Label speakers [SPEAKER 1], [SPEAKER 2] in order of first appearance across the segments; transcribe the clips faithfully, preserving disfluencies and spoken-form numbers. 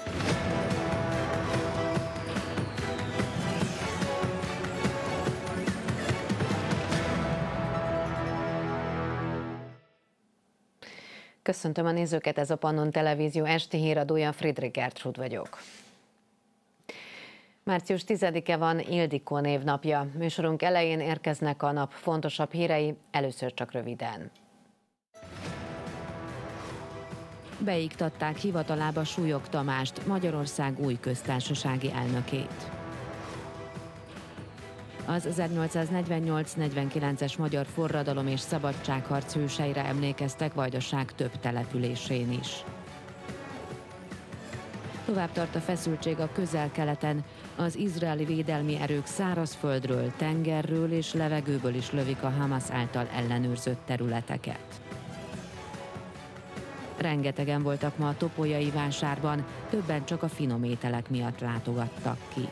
[SPEAKER 1] Köszöntöm a nézőket, ez a Pannon Televízió esti híradója, Friedrich Gertrud vagyok. március tizedike van, Ildikó névnapja. Műsorunk elején érkeznek a nap fontosabb hírei, először csak röviden. Beiktatták hivatalába Súlyog Tamást, Magyarország új köztársasági elnökét. Az ezernyolcszáznegyvennyolc negyvenkilences magyar forradalom és szabadságharc hőseire emlékeztek Vajdaság több településén is. Tovább tart a feszültség a Közel-Keleten, az izraeli védelmi erők szárazföldről, tengerről és levegőből is lövik a Hamas által ellenőrzött területeket. Rengetegen voltak ma a Topolyai vásárban, többen csak a finom ételek miatt látogattak ki.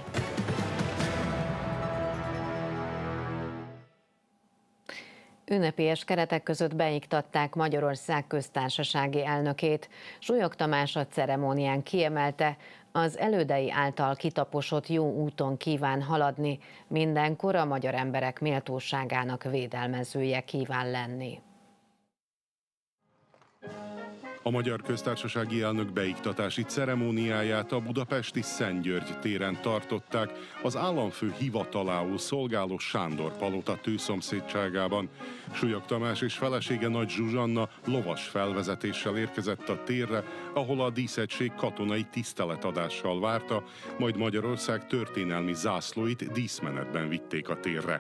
[SPEAKER 1] Ünnepélyes keretek között beiktatták Magyarország köztársasági elnökét. Súlyog Tamás a ceremónián kiemelte, az elődei által kitaposott jó úton kíván haladni, mindenkor a magyar emberek méltóságának védelmezője kíván lenni.
[SPEAKER 2] A magyar köztársasági elnök beiktatási ceremóniáját a budapesti Szent György téren tartották, az államfő hivatalául szolgáló Sándor palota tőszomszédságában. Súlyog Tamás és felesége Nagy Zsuzsanna lovas felvezetéssel érkezett a térre, ahol a díszegység katonai tiszteletadással várta, majd Magyarország történelmi zászlóit díszmenetben vitték a térre.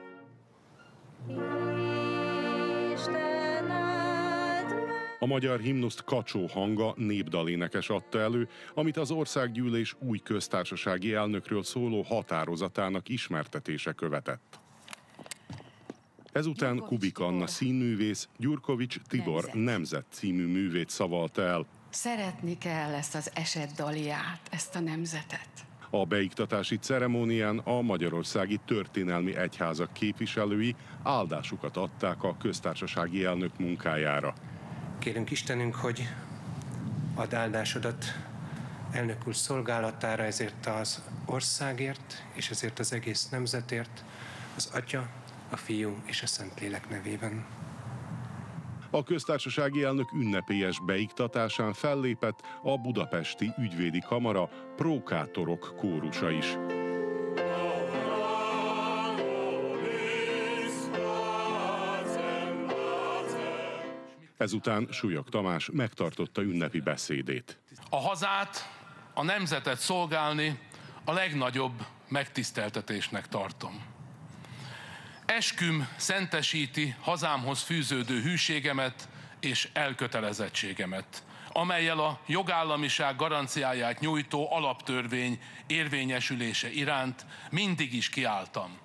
[SPEAKER 2] A magyar himnuszt Kacsó Hanga népdalénekes adta elő, amit az országgyűlés új köztársasági elnökről szóló határozatának ismertetése követett. Ezután Kubik Anna színművész, Gyurkovics Tibor Nemzet, Nemzet című művét szavalta el.
[SPEAKER 3] Szeretni kell ezt az esetdaliát, ezt a nemzetet.
[SPEAKER 2] A beiktatási ceremónián a magyarországi történelmi egyházak képviselői áldásukat adták a köztársasági elnök munkájára.
[SPEAKER 4] Kérünk Istenünk, hogy add áldásodat elnök úr szolgálatára, ezért az országért és ezért az egész nemzetért, az Atya, a Fiú és a Szentlélek nevében.
[SPEAKER 2] A köztársasági elnök ünnepélyes beiktatásán fellépett a budapesti ügyvédi kamara prókátorok kórusa is. Ezután Súlyog Tamás megtartotta ünnepi beszédét.
[SPEAKER 5] A hazát, a nemzetet szolgálni a legnagyobb megtiszteltetésnek tartom. Esküm szentesíti hazámhoz fűződő hűségemet és elkötelezettségemet, amellyel a jogállamiság garanciáját nyújtó alaptörvény érvényesülése iránt mindig is kiálltam.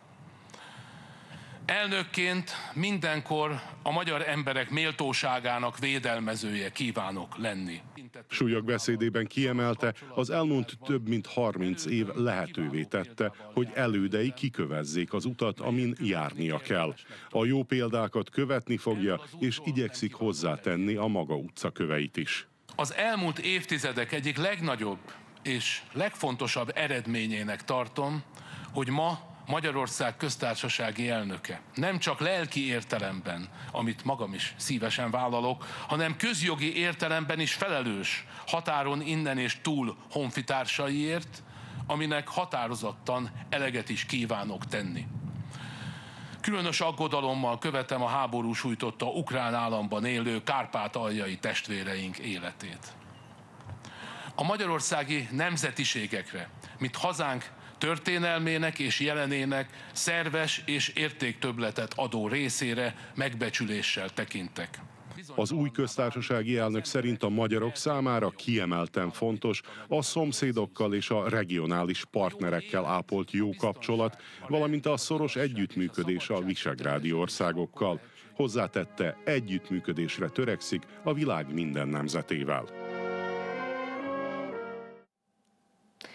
[SPEAKER 5] Elnökként mindenkor a magyar emberek méltóságának védelmezője kívánok lenni.
[SPEAKER 2] Súlyog beszédében kiemelte, az elmúlt több mint harminc év lehetővé tette, hogy elődei kikövezzék az utat, amin járnia kell. A jó példákat követni fogja, és igyekszik hozzátenni a maga utcaköveit is.
[SPEAKER 5] Az elmúlt évtizedek egyik legnagyobb és legfontosabb eredményének tartom, hogy ma Magyarország köztársasági elnöke nem csak lelki értelemben, amit magam is szívesen vállalok, hanem közjogi értelemben is felelős határon innen és túl honfitársaiért, aminek határozottan eleget is kívánok tenni. Különös aggodalommal követem a háború sújtotta ukrán államban élő kárpátaljai testvéreink életét. A magyarországi nemzetiségekre, mint hazánk történelmének és jelenének szerves és értéktöbbletet adó részére megbecsüléssel tekintek.
[SPEAKER 2] Az új köztársasági elnök szerint a magyarok számára kiemelten fontos a szomszédokkal és a regionális partnerekkel ápolt jó kapcsolat, valamint a szoros együttműködés a visegrádi országokkal. Hozzátette, együttműködésre törekszik a világ minden nemzetével.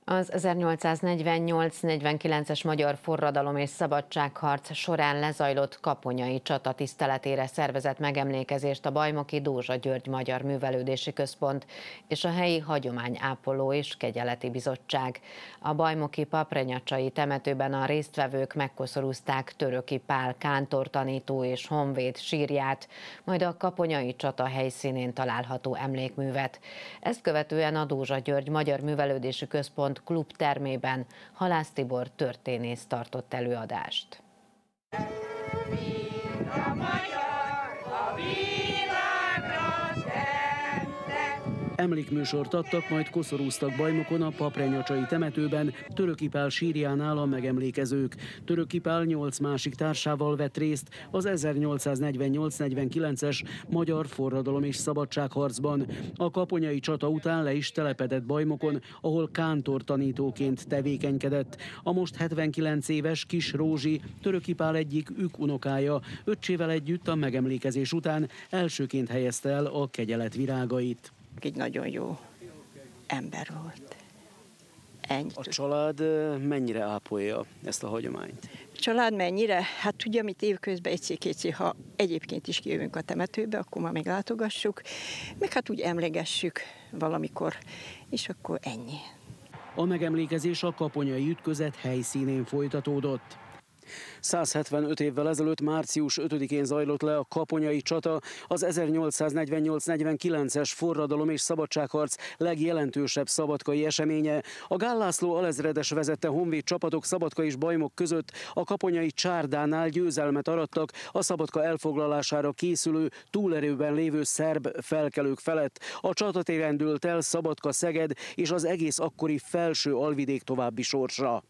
[SPEAKER 1] Az ezernyolcszáznegyvennyolc negyvenkilences magyar forradalom és szabadságharc során lezajlott kaponyai csata tiszteletére szervezett megemlékezést a Bajmoki Dózsa György Magyar Művelődési Központ és a helyi Hagyományápoló és Kegyeleti Bizottság. A bajmoki Paprenyacai temetőben a résztvevők megkoszorúzták Töröki Pál kántortanító és honvéd sírját, majd a kaponyai csata helyszínén található emlékművet. Ezt követően a Dózsa György Magyar Művelődési Központ klub termében Halász Tibor történész tartott előadást.
[SPEAKER 6] Emlékműsort adtak, majd koszorúztak Bajmokon a Paprenyacai temetőben Töröki Pál sírjánál a megemlékezők. Töröki Pál nyolc másik társával vett részt az ezernyolcszáznegyvennyolc negyvenkilences magyar forradalom és szabadságharcban. A kaponyai csata után le is telepedett Bajmokon, ahol kántortanítóként tevékenykedett. A most hetvenkilenc éves Kis Rózsi Töröki Pál egyik ükunokája. Öccsével együtt a megemlékezés után elsőként helyezte el a kegyelet virágait.
[SPEAKER 7] Egy nagyon jó ember volt. Ennyit.
[SPEAKER 6] A család mennyire ápolja ezt a hagyományt?
[SPEAKER 7] A család mennyire? Hát tudja, amit évközben egyszer-kétszer, ha egyébként is kijövünk a temetőbe, akkor már meglátogassuk, meg hát úgy emlegessük valamikor, és akkor ennyi.
[SPEAKER 6] A megemlékezés a kaponyai ütközet helyszínén folytatódott. száz hetvenöt évvel ezelőtt március ötödikén zajlott le a kaponyai csata, az ezernyolcszáznegyvennyolc negyvenkilences forradalom és szabadságharc legjelentősebb szabadkai eseménye. A Gál László alezredes vezette honvéd csapatok Szabadka és Bajmok között a kaponyai csárdánál győzelmet arattak a Szabadka elfoglalására készülő, túlerőben lévő szerb felkelők felett. A csatatéren dőlt el Szabadka-Szeged és az egész akkori felső alvidék további sorsa.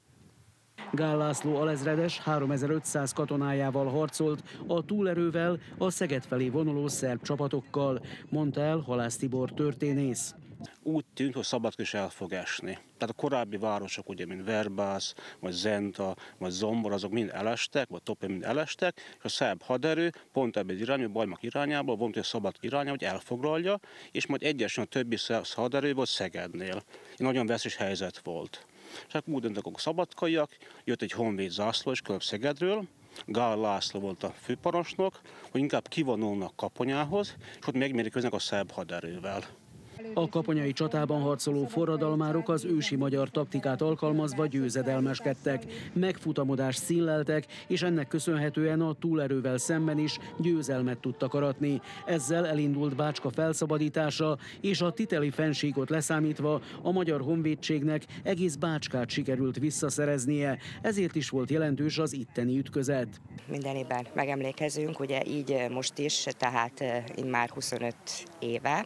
[SPEAKER 6] Gál László alezredes háromezer-ötszáz katonájával harcolt a túlerővel, a Szeged felé vonuló szerb csapatokkal, mondta el Halász Tibor történész.
[SPEAKER 8] Úgy tűnt, hogy Szabadka is el fog esni. Tehát a korábbi városok, ugye, mint Verbász, vagy Zenta, vagy Zombor, azok mind elestek, vagy Tope mind elestek, és a szerb haderő pont ebben az irányba, Bajmok irányából, vonult a Szabadka irányába, hogy elfoglalja, és majd egyesen a többi haderő volt Szegednél. Nagyon veszélyes helyzet volt. És akkor úgy döntöttek a szabadkaiak, jött egy honvéd zászló is Kölöp Szegedről, Gál László volt a főparancsnok, hogy inkább kivonulnak Kaponyához, és ott megmérkőznek a szerb haderővel.
[SPEAKER 6] A kaponyai csatában harcoló forradalmárok az ősi magyar taktikát alkalmazva győzedelmeskedtek, megfutamodást színleltek, és ennek köszönhetően a túlerővel szemben is győzelmet tudtak aratni. Ezzel elindult Bácska felszabadítása, és a titeli fennsíkot leszámítva a magyar honvédségnek egész Bácskát sikerült visszaszereznie, ezért is volt jelentős az itteni ütközet.
[SPEAKER 9] Minden évben megemlékezünk, ugye így most is, tehát immár huszonöt éve.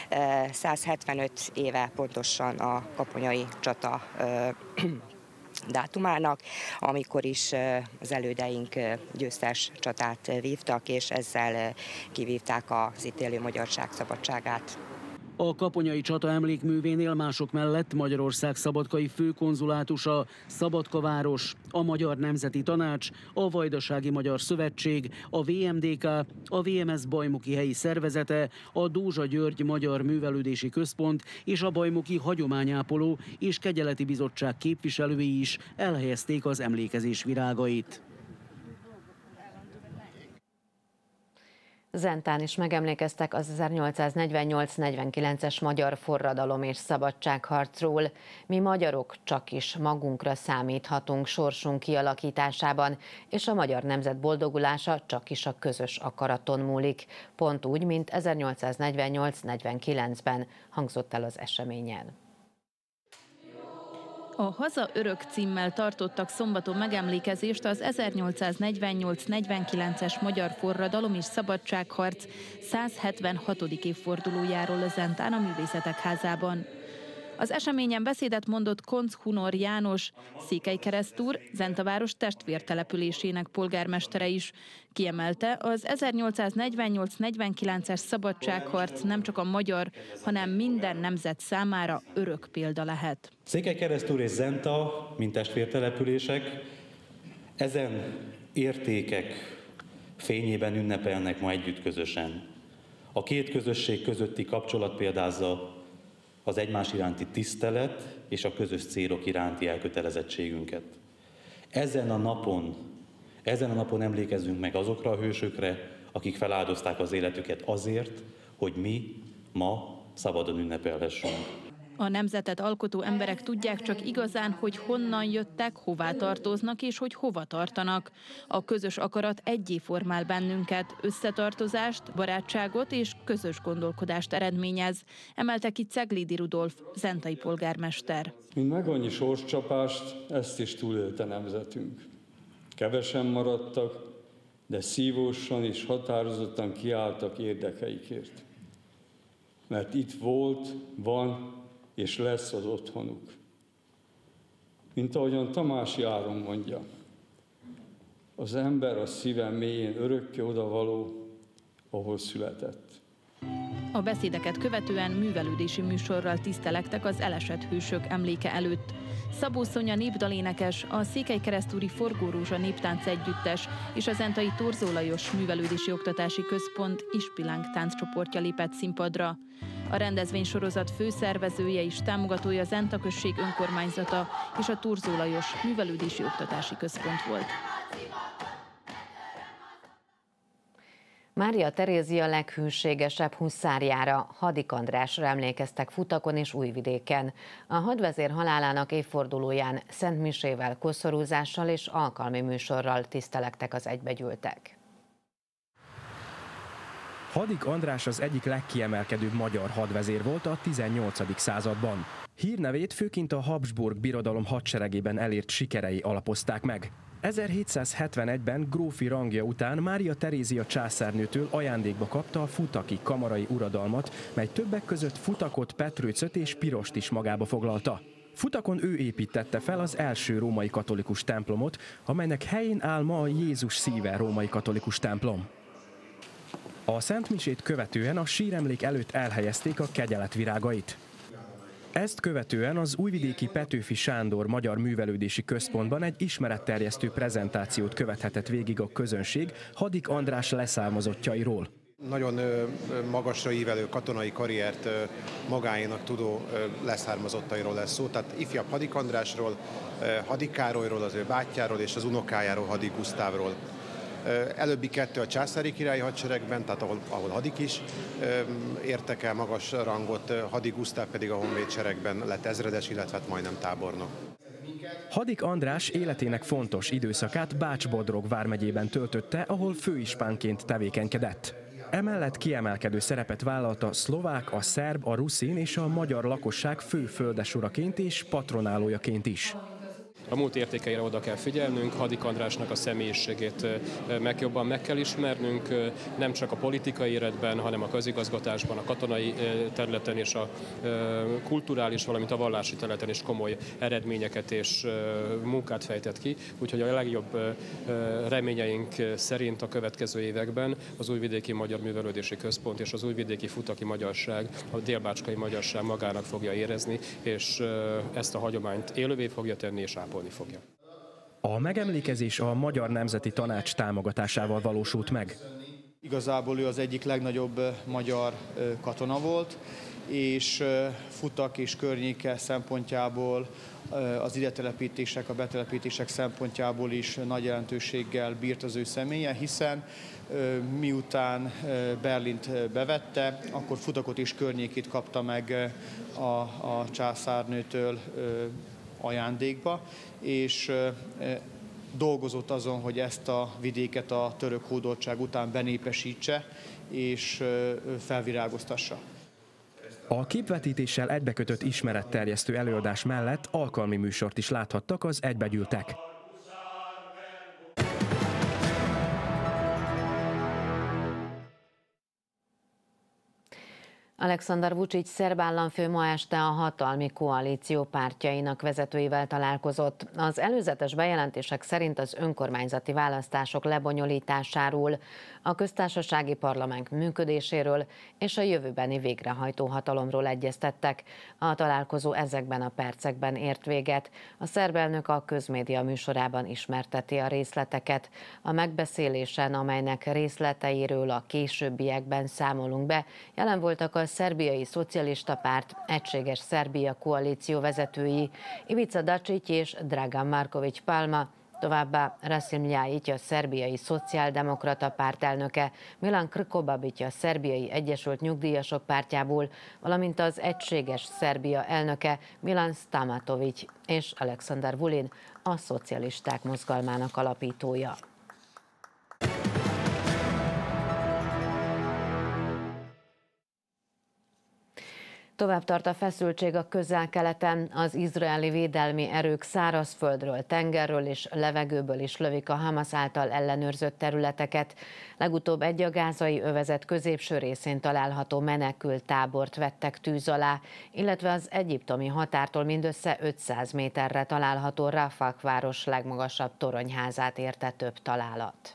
[SPEAKER 9] száz hetvenöt éve pontosan a kaponyai csata dátumának, amikor is az elődeink győztes csatát vívtak, és ezzel kivívták az itt élő magyarság szabadságát.
[SPEAKER 6] A kaponyai csata emlékművénél mások mellett Magyarország szabadkai főkonzulátusa, Szabadkaváros, a Magyar Nemzeti Tanács, a Vajdasági Magyar Szövetség, a vé em dé ká, a vé em es Bajmoki helyi szervezete, a Dózsa György Magyar Művelődési Központ és a Bajmoki Hagyományápoló és Kegyeleti Bizottság képviselői is elhelyezték az emlékezés virágait.
[SPEAKER 1] Zentán is megemlékeztek az ezernyolcszáznegyvennyolc negyvenkilences magyar forradalom és szabadságharcról. Mi magyarok csak is magunkra számíthatunk sorsunk kialakításában, és a magyar nemzet boldogulása csak is a közös akaraton múlik. Pont úgy, mint ezernyolcszáznegyvennyolc negyvenkilencben hangzott el az eseményen.
[SPEAKER 10] A Haza örök címmel tartottak szombaton megemlékezést az ezernyolcszáznegyvennyolc negyvenkilences magyar forradalom és szabadságharc száz hetvenhatodik évfordulójáról Zentán a Művészetek Házában. Az eseményen beszédet mondott Koncz Hunor János, Székelykeresztúr, Zentaváros testvértelepülésének polgármestere is. Kiemelte, az ezernyolcszáznegyvennyolc negyvenkilences szabadságharc nem csak a magyar, hanem minden nemzet számára örök példa lehet.
[SPEAKER 11] Székelykeresztúr és Zenta, mint testvértelepülések, ezen értékek fényében ünnepelnek ma együtt közösen. A két közösség közötti kapcsolat példázza, az egymás iránti tisztelet és a közös célok iránti elkötelezettségünket. Ezen a napon, ezen a napon emlékezzünk meg azokra a hősökre, akik feláldozták az életüket azért, hogy mi ma szabadon ünnepelhessünk.
[SPEAKER 10] A nemzetet alkotó emberek tudják csak igazán, hogy honnan jöttek, hová tartoznak és hogy hova tartanak. A közös akarat egyé formál bennünket, összetartozást, barátságot és közös gondolkodást eredményez, emelte ki Ceglidi Rudolf, zentai polgármester.
[SPEAKER 12] Mint meg annyi sorscsapást, ezt is túlélte nemzetünk. Kevesen maradtak, de szívósan és határozottan kiálltak érdekeikért. Mert itt volt, van és lesz az otthonuk. Mint ahogyan Tamási Áron mondja, az ember a szíve mélyén örökké odavaló, ahol született.
[SPEAKER 10] A beszédeket követően művelődési műsorral tisztelektek az elesett hősök emléke előtt. Szabó Szonya népdalénekes, a Székelykeresztúri Forgórózsa néptánc együttes és a zentai Torzó Lajos Művelődési Oktatási Központ Ispilánk tánccsoportja lépett színpadra. A rendezvénysorozat főszervezője és támogatója Zenta község önkormányzata és a Torzó Lajos Művelődési Oktatási Központ volt.
[SPEAKER 1] Mária Terézia leghűségesebb huszárjára, Hadik Andrásra emlékeztek Futakon és Újvidéken. A hadvezér halálának évfordulóján szentmisével, koszorúzással és alkalmi műsorral tisztelektek az egybegyűltek.
[SPEAKER 13] Hadik András az egyik legkiemelkedőbb magyar hadvezér volt a tizennyolcadik században. Hírnevét főként a Habsburg birodalom hadseregében elért sikerei alapozták meg. ezerhétszázhetvenegyben grófi rangja után Mária Terézia császárnőtől ajándékba kapta a futaki kamarai uradalmat, mely többek között Futakot, Petrőcöt és Pirost is magába foglalta. Futakon ő építette fel az első római katolikus templomot, amelynek helyén áll ma a Jézus szíve római katolikus templom. A szentmisét követően a síremlék előtt elhelyezték a kegyeletvirágait. Ezt követően az újvidéki Petőfi Sándor Magyar Művelődési Központban egy ismeretterjesztő prezentációt követhetett végig a közönség Hadik András leszármazottjairól.
[SPEAKER 14] Nagyon magasra ívelő katonai karriert magáénak tudó leszármazottairól lesz szó, tehát ifjabb Hadik Andrásról, Hadik Károlyról, az ő bátyjáról és az unokájáról, Hadik Gusztávról. Előbbi kettő a császári királyi hadseregben, tehát ahol, ahol Hadik is értek el magas rangot, Hadik Gusztáv pedig a honvédseregben lett ezredes, illetve hát majdnem tábornok.
[SPEAKER 13] Hadik András életének fontos időszakát Bács-Bodrog vármegyében töltötte, ahol főispánként tevékenykedett. Emellett kiemelkedő szerepet vállalt a szlovák, a szerb, a ruszin és a magyar lakosság fő földesuraként és patronálójaként is.
[SPEAKER 15] A múlt értékeire oda kell figyelnünk, Hadik Andrásnak a személyiségét meg jobban meg kell ismernünk, nem csak a politikai életben, hanem a közigazgatásban, a katonai területen és a kulturális, valamint a vallási területen is komoly eredményeket és munkát fejtett ki. Úgyhogy a legjobb reményeink szerint a következő években az Újvidéki Magyar Művelődési Központ és az Újvidéki Futaki Magyarság, a délbácskai magyarság magának fogja érezni, és ezt a hagyományt élővé fogja tenni és ápolni fogja.
[SPEAKER 13] A megemlékezés a Magyar Nemzeti Tanács támogatásával valósult meg.
[SPEAKER 16] Igazából ő az egyik legnagyobb magyar katona volt, és Futak és környéke szempontjából, az idetelepítések, a betelepítések szempontjából is nagy jelentőséggel bírt az ő személye, hiszen miután Berlint bevette, akkor Futakot és környékét kapta meg a, a császárnőtől ajándékba, és dolgozott azon, hogy ezt a vidéket a török hódoltság után benépesítse és felvirágoztassa.
[SPEAKER 13] A képvetítéssel egybekötött ismeretterjesztő előadás mellett alkalmi műsort is láthattak az egybegyűltek.
[SPEAKER 1] Alekszandar Vučić szerb államfő ma este a hatalmi koalíció pártjainak vezetőivel találkozott. Az előzetes bejelentések szerint az önkormányzati választások lebonyolításáról, a köztársasági parlament működéséről és a jövőbeni végrehajtó hatalomról egyeztettek. A találkozó ezekben a percekben ért véget. A szerb elnök a közmédia műsorában ismerteti a részleteket. A megbeszélésen, amelynek részleteiről a későbbiekben számolunk be, jelen voltak a Szerbiai Szocialista Párt, Egységes Szerbia koalíció vezetői Ivica Dačić és Dragan Marković Palma, továbbá Rasim Ljajić, a Szerbiai Szociáldemokrata Párt elnöke, Milan Krkobabić, a Szerbiai Egyesült Nyugdíjasok Pártjából, valamint az Egységes Szerbia elnöke Milan Stamatović és Aleksandar Vulin, a Szocialisták Mozgalmának alapítója. Tovább tart a feszültség a Közel-Keleten, az izraeli védelmi erők szárazföldről, tengerről és levegőből is lövik a Hamas által ellenőrzött területeket. Legutóbb egy a gázai övezet középső részén található menekült tábort vettek tűz alá, illetve az egyiptomi határtól mindössze ötszáz méterre található Rafah város legmagasabb toronyházát érte több találat.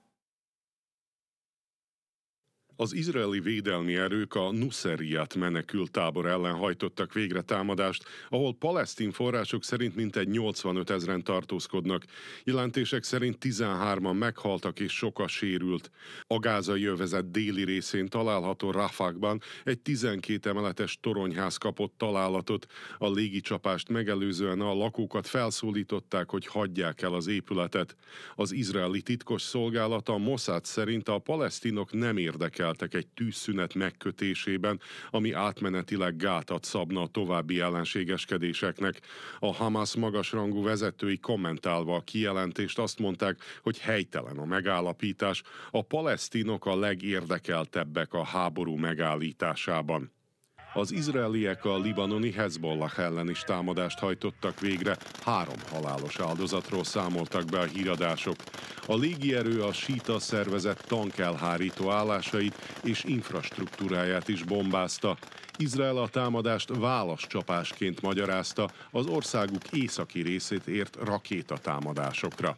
[SPEAKER 2] Az izraeli védelmi erők a Nuseirat menekült tábor ellen hajtottak végre támadást, ahol palesztin források szerint mintegy nyolcvanöt ezren tartózkodnak. Jelentések szerint tizenhárman meghaltak és sok a sérült. A gázai övezet déli részén található Rafahban egy tizenkét emeletes toronyház kapott találatot. A légicsapást megelőzően a lakókat felszólították, hogy hagyják el az épületet. Az izraeli titkos szolgálat, a Mossad szerint a palesztinok nem érdekel egy tűzszünet megkötésében, ami átmenetileg gátat szabna a további ellenségeskedéseknek. A Hamas magasrangú vezetői kommentálva a kijelentést azt mondták, hogy helytelen a megállapítás, a palesztinok a legérdekeltebbek a háború megállításában. Az izraeliek a libanoni Hezbollah ellen is támadást hajtottak végre, három halálos áldozatról számoltak be a híradások. A légierő a síta szervezet tankelhárító állásait és infrastruktúráját is bombázta. Izrael a támadást válaszcsapásként magyarázta az országuk északi részét ért rakétatámadásokra.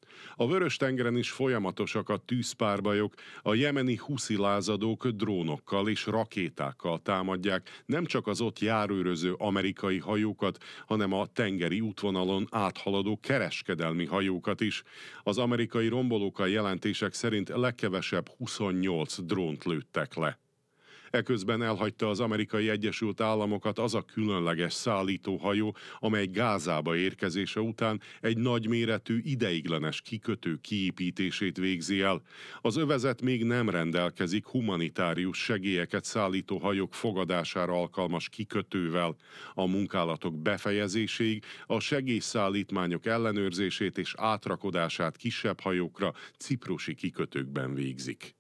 [SPEAKER 2] A Vörös-tengeren is folyamatosak a tűzpárbajok, a jemeni huszi lázadók drónokkal és rakétákkal támadják nem csak az ott járőröző amerikai hajókat, hanem a tengeri útvonalon áthaladó kereskedelmi hajókat is. Az amerikai rombolók a jelentések szerint legkevesebb huszonnyolc drónt lőttek le. Eközben elhagyta az Amerikai Egyesült Államokat az a különleges szállítóhajó, amely Gázába érkezése után egy nagyméretű ideiglenes kikötő kiépítését végzi el. Az övezet még nem rendelkezik humanitárius segélyeket szállító hajók fogadására alkalmas kikötővel. A munkálatok befejezéséig a segélyszállítmányok ellenőrzését és átrakodását kisebb hajókra ciprusi kikötőkben végzik.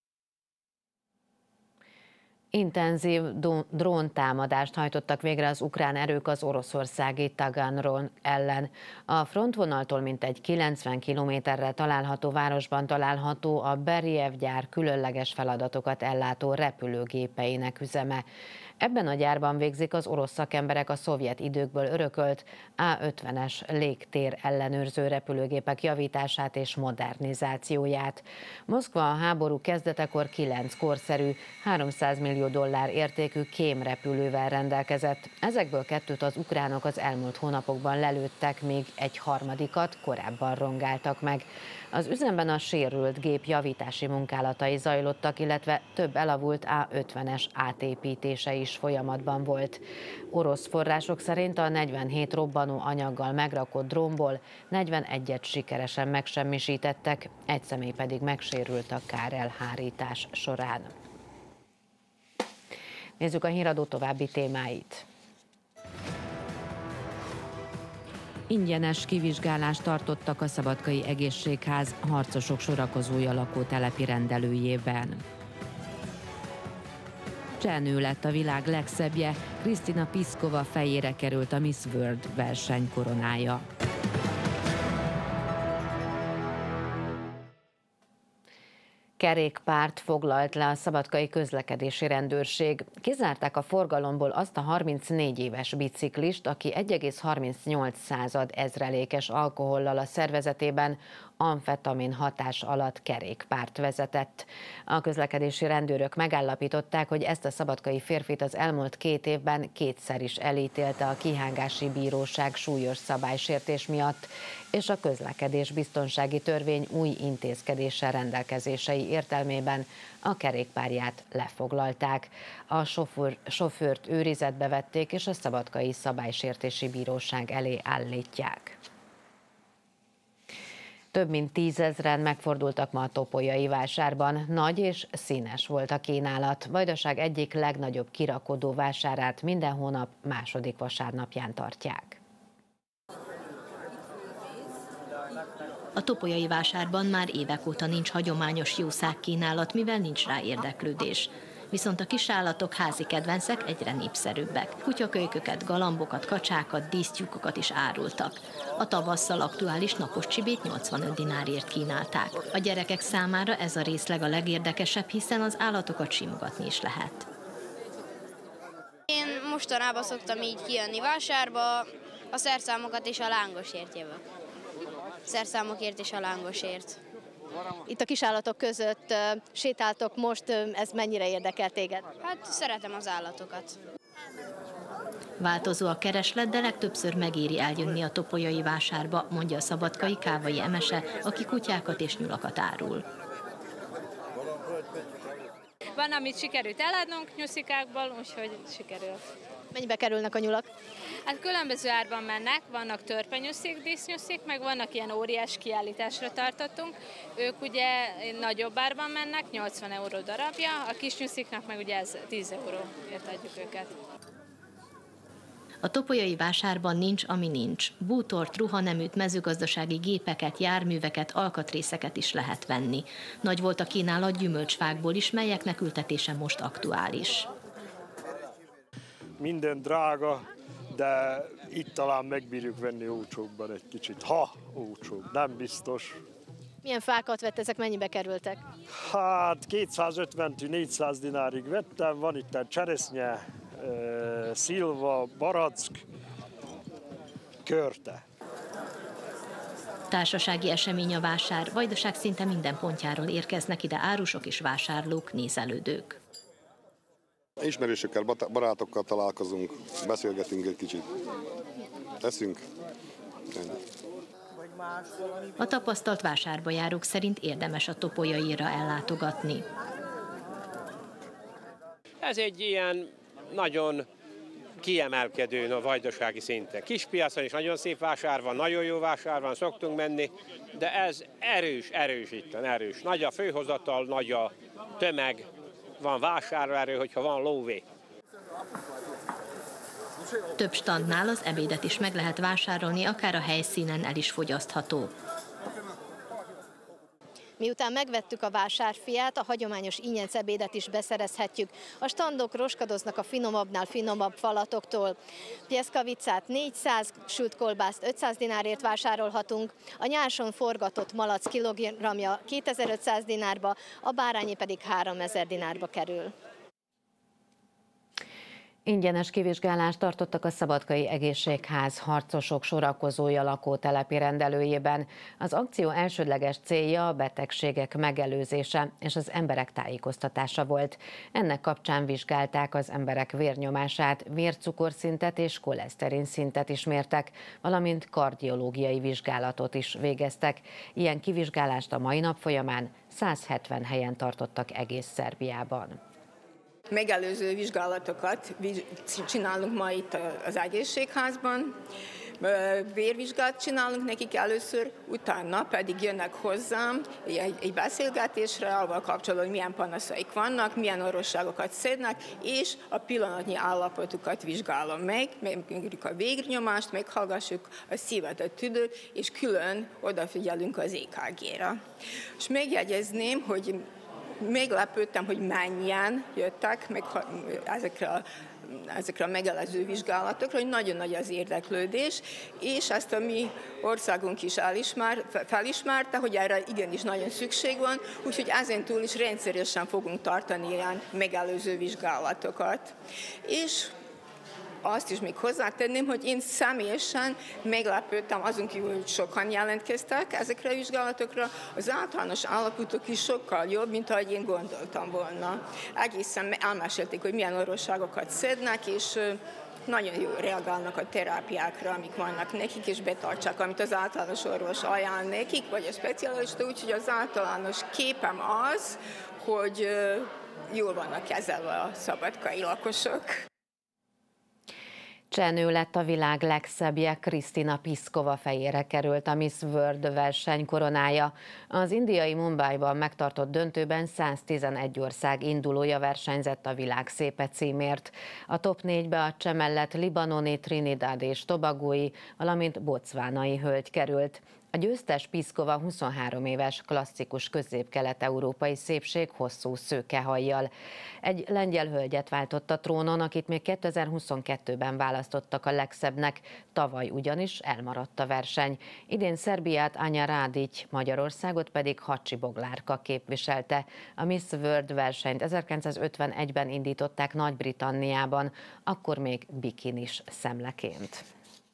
[SPEAKER 1] Intenzív dróntámadást hajtottak végre az ukrán erők az oroszországi Taganron ellen. A frontvonaltól mintegy kilencven kilométerre található városban található a Beriev gyár különleges feladatokat ellátó repülőgépeinek üzeme. Ebben a gyárban végzik az orosz szakemberek a szovjet időkből örökölt á ötvenes légtér ellenőrző repülőgépek javítását és modernizációját. Moszkva a háború kezdetekor kilenc korszerű, háromszáz millió dollár értékű kémrepülővel rendelkezett. Ezekből kettőt az ukránok az elmúlt hónapokban lelőttek, még egy harmadikat korábban rongáltak meg. Az üzemben a sérült gép javítási munkálatai zajlottak, illetve több elavult á ötvenes átépítése is folyamatban volt. Orosz források szerint a negyvenhét robbanó anyaggal megrakott drónból negyvenegyet sikeresen megsemmisítettek, egy személy pedig megsérült a kárelhárítás során. Nézzük a híradó további témáit. Ingyenes kivizsgálást tartottak a Szabadkai Egészségház harcosok sorakozója lakótelepi rendelőjében. Cseh nő lett a világ legszebbje, Krisztina Piszkova fejére került a Miss World verseny koronája. Kerékpárt foglalt le a szabadkai közlekedési rendőrség. Kizárták a forgalomból azt a harmincnégy éves biciklist, aki egy egész harmincnyolc ezrelékes alkohollal a szervezetében amfetamin hatás alatt kerékpárt vezetett. A közlekedési rendőrök megállapították, hogy ezt a szabadkai férfit az elmúlt két évben kétszer is elítélte a kihágási bíróság súlyos szabálysértés miatt, és a közlekedés biztonsági törvény új intézkedéssel rendelkezései értelmében a kerékpárját lefoglalták. A sofőr, sofőrt őrizetbe vették, és a Szabadkai Szabálysértési Bíróság elé állítják. Több mint tízezren megfordultak ma a Topolyai vásárban. Nagy és színes volt a kínálat. Vajdaság egyik legnagyobb kirakodó vásárát minden hónap második vasárnapján tartják.
[SPEAKER 17] A Topolyai vásárban már évek óta nincs hagyományos jószág kínálat, mivel nincs rá érdeklődés. Viszont a kisállatok, házi kedvencek egyre népszerűbbek. Kutyakölyköket, galambokat, kacsákat, dísztyúkokat is árultak. A tavasszal aktuális napos csibét nyolcvanöt dinárért kínálták. A gyerekek számára ez a részleg a legérdekesebb, hiszen az állatokat simogatni is lehet.
[SPEAKER 18] Én mostanában szoktam így kijönni vásárba, a szerszámokat és a lángosért jövök. Szerszámokért és a lángosért.
[SPEAKER 19] Itt a kisállatok között sétáltok most, ez mennyire érdekel téged?
[SPEAKER 18] Hát szeretem az állatokat.
[SPEAKER 17] Változó a kereslet, de legtöbbször megéri eljönni a Topolyai vásárba, mondja a szabadkai Kávai Emese, aki kutyákat és nyulakat árul.
[SPEAKER 20] Van, amit sikerült eladnunk nyuszikákból, úgyhogy sikerült.
[SPEAKER 19] Mennyibe kerülnek a nyulak?
[SPEAKER 20] Hát különböző árban mennek, vannak törpenyuszik, dísznyuszik, meg vannak ilyen óriás kiállításra tartottunk. Ők ugye nagyobb árban mennek, nyolcvan euró darabja, a kisnyusziknak meg ugye ez tíz euróért adjuk őket.
[SPEAKER 17] A Topolyai vásárban nincs, ami nincs. Bútort, ruhaneműt, mezőgazdasági gépeket, járműveket, alkatrészeket is lehet venni. Nagy volt a kínálat gyümölcsfákból is, melyeknek ültetése most aktuális.
[SPEAKER 21] Minden drága, de itt talán megbírjuk venni olcsóbban egy kicsit. Ha olcsóbb, nem biztos.
[SPEAKER 19] Milyen fákat vett, ezek mennyibe kerültek?
[SPEAKER 21] Hát kétszázötven-négyszáz dinárig vettem, van itt egy cseresznye, szilva, barack, körte.
[SPEAKER 17] Társasági esemény a vásár, Vajdaság szinte minden pontjáról érkeznek ide árusok és vásárlók, nézelődők.
[SPEAKER 22] Ismerősökkel, barátokkal találkozunk, beszélgetünk egy kicsit, teszünk.
[SPEAKER 17] A tapasztalt vásárba járók szerint érdemes a Topolyaira ellátogatni.
[SPEAKER 23] Ez egy ilyen nagyon kiemelkedő a vajdasági szinten. Kispiacon is nagyon szép vásár van, nagyon jó vásár van, szoktunk menni, de ez erős, erős itten, erős. Nagy a főhozatal, nagy a tömeg, van vásárlóerő, hogyha van lóvé.
[SPEAKER 17] Több standnál az ebédet is meg lehet vásárolni, akár a helyszínen el is fogyasztható.
[SPEAKER 19] Miután megvettük a vásárfiát, a hagyományos ingyenc ebédet is beszerezhetjük. A standok roskadoznak a finomabbnál finomabb falatoktól. Pieszkavicát négyszáz, sült kolbászt ötszáz dinárért vásárolhatunk, a nyárson forgatott malac kilogramja kétezer-ötszáz dinárba, a bárányi pedig háromezer dinárba kerül.
[SPEAKER 1] Ingyenes kivizsgálást tartottak a Szabadkai Egészségház harcosok sorakozója lakótelepi rendelőjében. Az akció elsődleges célja a betegségek megelőzése és az emberek tájékoztatása volt. Ennek kapcsán vizsgálták az emberek vérnyomását, vércukorszintet és koleszterin szintet is mértek, valamint kardiológiai vizsgálatot is végeztek. Ilyen kivizsgálást a mai nap folyamán száz hetven helyen tartottak egész Szerbiában.
[SPEAKER 24] Megelőző vizsgálatokat csinálunk ma itt az egészségházban, vérvizsgát csinálunk nekik először, utána pedig jönnek hozzám egy, egy beszélgetésre, avval kapcsolatban, hogy milyen panaszaik vannak, milyen orvosságokat szednek, és a pillanatnyi állapotukat vizsgálom meg, megmérjük a végnyomást, meghallgassuk a szívet, a tüdőt, és külön odafigyelünk az é ká gé-ra. És megjegyezném, hogy meglepődtem, hogy mennyien jöttek meg ezekre a, ezekre a megelőző vizsgálatokra, hogy nagyon nagy az érdeklődés, és ezt a mi országunk is elismer, felismerte, hogy erre igenis nagyon szükség van, úgyhogy ezen túl is rendszeresen fogunk tartani ilyen megelőző vizsgálatokat. És azt is még hozzátenném, hogy én személyesen meglepődtem azon kívül, hogy sokan jelentkeztek ezekre a vizsgálatokra, az általános állapotok is sokkal jobb, mint ahogy én gondoltam volna. Egészen elmesélték, hogy milyen orvosságokat szednek, és nagyon jól reagálnak a terápiákra, amik vannak nekik, és betartsák, amit az általános orvos ajánl nekik, vagy a specialista, úgyhogy az általános képem az, hogy jól vannak kezelve a szabadkai lakosok.
[SPEAKER 1] Cseh lett a világ legszebbje, Krisztina Piszkova fejére került a Miss World verseny koronája. Az indiai Mumbaiban megtartott döntőben száztizenegy ország indulója versenyzett a világ szépe címért. A top négybe a cseh mellett libanoni, Trinidad és Tobagói, valamint bocvánai hölgy került. A győztes Piszkova huszonhárom éves, klasszikus közép-kelet-európai szépség hosszú szőke hajjal. Egy lengyel hölgyet váltott a trónon, akit még kétezer-huszonkettőben választottak a legszebbnek, tavaly ugyanis elmaradt a verseny. Idén Szerbiát Anya Rádics, Magyarországot pedig Hacsi Boglárka képviselte. A Miss World versenyt ezerkilencszázötvenegyben indították Nagy-Britanniában, akkor még bikinis szemleként.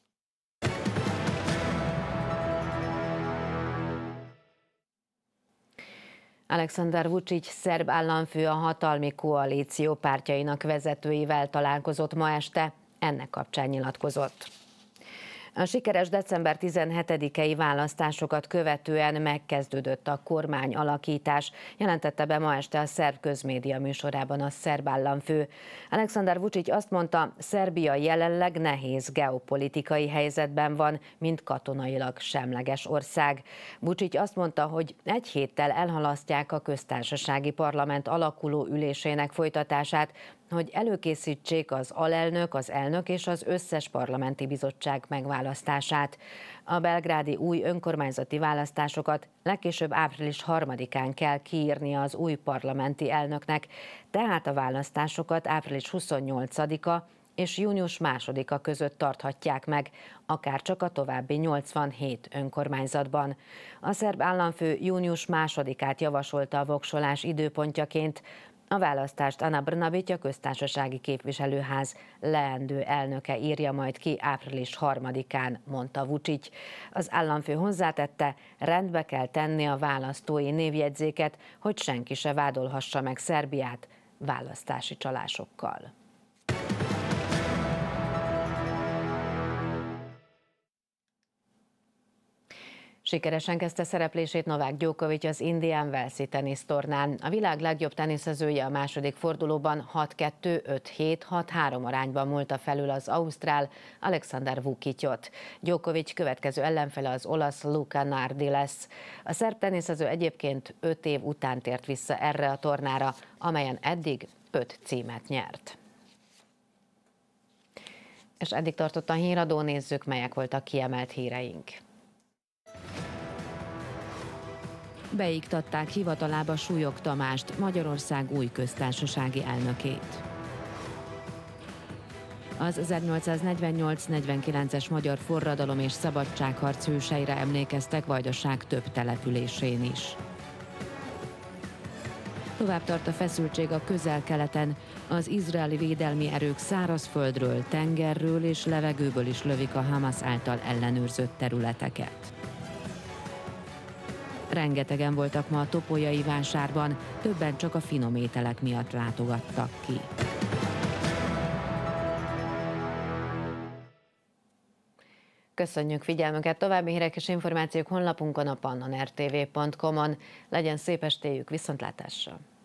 [SPEAKER 1] Alexander Vučić szerb államfő a hatalmi koalíció pártjainak vezetőivel találkozott ma este, ennek kapcsán nyilatkozott. A sikeres december tizenhetedikei választásokat követően megkezdődött a kormányalakítás, jelentette be ma este a szerb közmédia műsorában a szerb államfő. Alexander Vučić azt mondta, Szerbia jelenleg nehéz geopolitikai helyzetben van, mint katonailag semleges ország. Vučić azt mondta, hogy egy héttel elhalasztják a köztársasági parlament alakuló ülésének folytatását, hogy előkészítsék az alelnök, az elnök és az összes parlamenti bizottság megválasztását. A belgrádi új önkormányzati választásokat legkésőbb április harmadikán kell kiírnia az új parlamenti elnöknek, tehát a választásokat április huszonnyolcadika és június másodika között tarthatják meg, akárcsak a további nyolcvanhét önkormányzatban. A szerb államfő június másodikát javasolta a voksolás időpontjaként. A választást Ana Brnabić, a köztársasági képviselőház leendő elnöke írja majd ki április harmadikán, mondta Vučić. Az államfő hozzátette, rendbe kell tenni a választói névjegyzéket, hogy senki se vádolhassa meg Szerbiát választási csalásokkal. Sikeresen kezdte szereplését Novák Djokovic az Indian Wells-i tenisztornán. A világ legjobb teniszezője a második fordulóban hat kettő, öt hét, hat három arányban múlta felül az ausztrál Alexander Vukićot. Djokovic következő ellenfele az olasz Luca Nardi lesz. A szerb teniszező egyébként öt év után tért vissza erre a tornára, amelyen eddig öt címet nyert. És eddig tartott a híradó, nézzük, melyek voltak kiemelt híreink. Beiktatták hivatalába Súlyog Tamást, Magyarország új köztársasági elnökét. Az ezernyolcszáznegyvennyolc negyvenkilences magyar forradalom és szabadságharc hőseire emlékeztek Vajdaság több településén is. Tovább tart a feszültség a Közel-Keleten, az izraeli védelmi erők szárazföldről, tengerről és levegőből is lövik a Hamas által ellenőrzött területeket. Rengetegen voltak ma a Topolyai vásárban, többen csak a finom ételek miatt látogattak ki. Köszönjük figyelmüket, további hírek és információk honlapunkon, a pannon r t v pont com-on. Legyen szép estéjük, viszontlátásra!